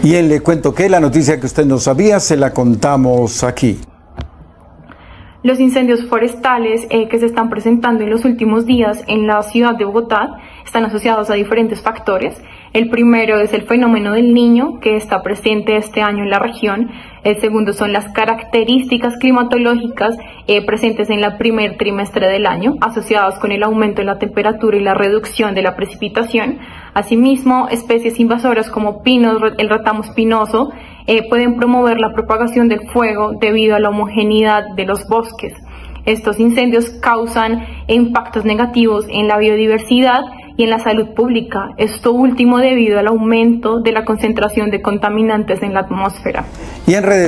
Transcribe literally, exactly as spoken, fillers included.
Bien, le cuento que la noticia que usted no sabía se la contamos aquí. Los incendios forestales eh, que se están presentando en los últimos días en la ciudad de Bogotá están asociados a diferentes factores. El primero es el fenómeno del Niño, que está presente este año en la región. El segundo son las características climatológicas eh, presentes en el primer trimestre del año, asociadas con el aumento de la temperatura y la reducción de la precipitación. Asimismo, especies invasoras como pinos, el retamo espinoso, eh, pueden promover la propagación del fuego debido a la homogeneidad de los bosques. Estos incendios causan impactos negativos en la biodiversidad y en la salud pública, esto último debido al aumento de la concentración de contaminantes en la atmósfera. Y en redes